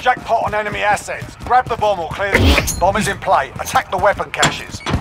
Jackpot on enemy assets. Grab the bomb or clear the... Bomb is in play. Attack the weapon caches.